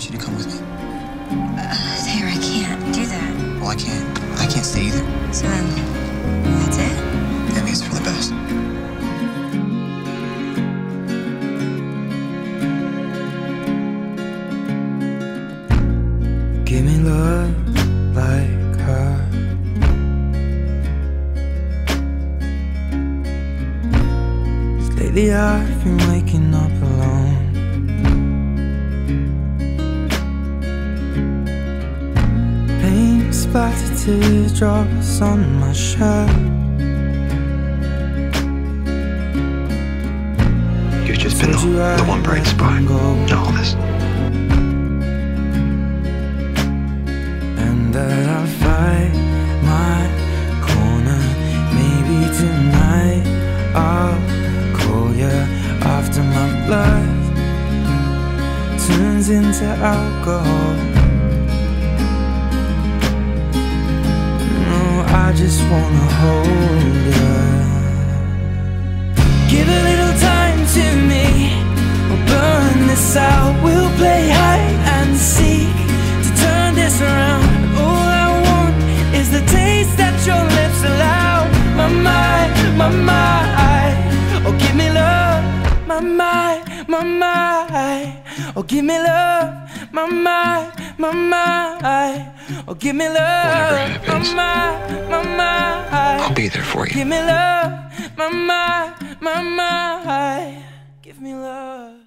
you to come with me. Thayer, I can't do that. Well, I can't stay either. So then, that's it? Maybe it's for the best. Give me love like her. Lately I've been waking up alone. Paint splattered teardrops on my shirt. You've just been the one bright spot in all this. And that I'll fight my corner. Maybe tonight I'll call you after my blood turns into alcohol. No, I just wanna hold you. Give a little time to me. We'll burn this out. We'll play hide and seek to turn this around. All I want is the taste that your lips allow. My mind, my mind. Oh, give me love, my mind, my mind. Oh, give me love, my mind, my mind. Oh, give me love, whatever happens, my mind. I'll be there for you. Give me love, my mind, my mind. Give me love.